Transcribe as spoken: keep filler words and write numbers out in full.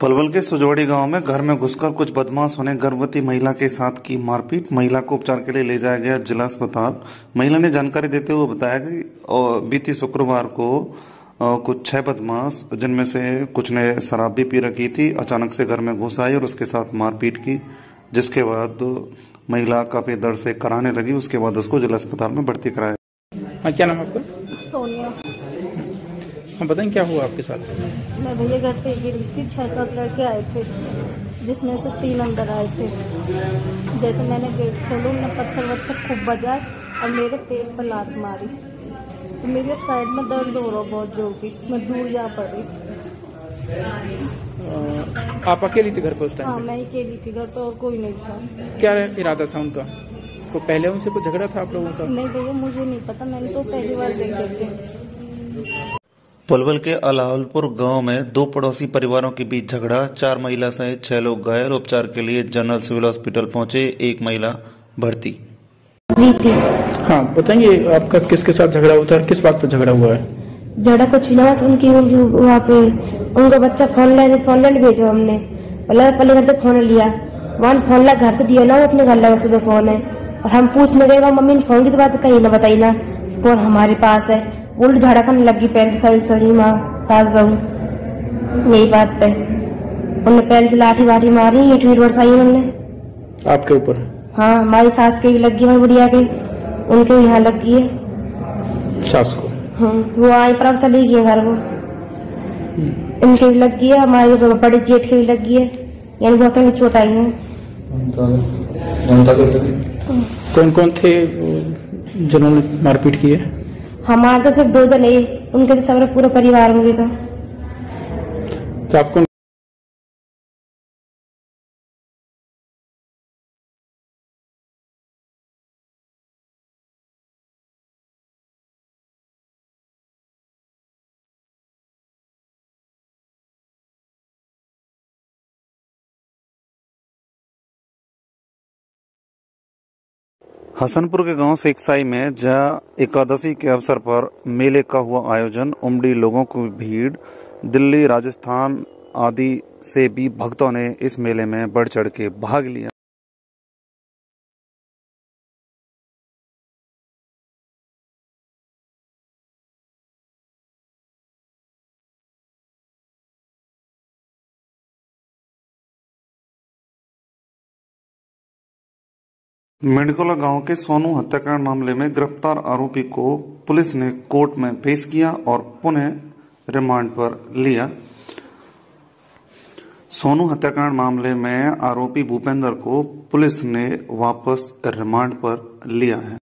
पलवल के सुजोड़ी गांव में घर में घुसकर कुछ बदमाशों ने गर्भवती महिला के साथ की मारपीट। महिला को उपचार के लिए ले जाया गया जिला अस्पताल। महिला ने जानकारी देते हुए बताया कि बीती शुक्रवार को कुछ छह बदमाश, जिनमें से कुछ ने शराब भी पी रखी थी, अचानक से घर में घुस आए और उसके साथ मारपीट की, जिसके बाद महिला काफी दर्द से कराने लगी। उसके बाद उसको जिला अस्पताल में भर्ती कराया। क्या नाम है आपका? सोनिया। हम बताएं क्या हुआ आपके साथ? मैं भैया घर पे गिरी थी, छह सात लड़के आए थे, जिसमें से तीन अंदर आए थे। जैसे मैंने गेट खोला, उन्होंने पत्थर वत्थर खूब बजाए और मेरे पेट पर लात मारी, तो मेरे साइड में दर्द हो रहा बहुत जोर की, मैं दूर जा पड़ी। आप अकेली थी घर पे उस टाइम? हाँ, मैं ही अकेली थी घर पे, और कोई नहीं था। क्या इरादा था उनका? तो पहले उनसे कुछ झगड़ा था आप लोगों का? नहीं भैया, मुझे नहीं पता, मैंने तो पहली बार देखे थे। पलवल के अलावलपुर गांव में दो पड़ोसी परिवारों के बीच झगड़ा, चार महिला सहित छह लोग घायल। उपचार के लिए जनरल सिविल हॉस्पिटल पहुंचे, एक महिला भर्ती। हाँ, बताएंगे आपका किसके साथ झगड़ा हुआ था, किस बात पर झगड़ा हुआ है? झगड़ा कुछ भी ना, बस उनकी उनकी वहाँ पे उनका बच्चा फोन ले फोन ले भेजो हमने, पहले पहले घर से फोन लिया, वहाँ फोन ला घर से दिया ना, वो अपने घर लगा सुबह फोन है, और हम पूछने गए वहाँ मम्मी ने फोन की तो बात कहीं ना बताई ना, फोन हमारे पास है। उल्ट झाड़ा करने लगी पहले सड़ी सड़ी माँ सास बहू, यही बात पे उन्होंने पहले से लाठी वाठी मारी, ईट वीट बरसाई उन्होंने आपके ऊपर। हाँ, हमारी सास के भी लग गई, हमारी बुढ़िया के, उनके भी यहाँ लग गई है सास को। हम्म, वो आई पर अब चली गई घर, वो इनके भी लग गई है, हमारे तो बड़े जेठ के भी लग गई है, यानी बहुत चोट आई है। कौन कौन थे जिन्होंने मारपीट की है? हमारे तो सिर्फ दो जने, उनके तो सब पूरा परिवार होंगे। तो, तो आपको हसनपुर के गांव सेकसाई में जहां एकादशी के अवसर पर मेले का हुआ आयोजन, उमड़ी लोगों की भीड़। दिल्ली, राजस्थान आदि से भी भक्तों ने इस मेले में बढ़ चढ़ के भाग लिया। मेंढकोला गांव के सोनू हत्याकांड मामले में गिरफ्तार आरोपी को पुलिस ने कोर्ट में पेश किया और पुनः रिमांड पर लिया। सोनू हत्याकांड मामले में आरोपी भूपेंद्र को पुलिस ने वापस रिमांड पर लिया है।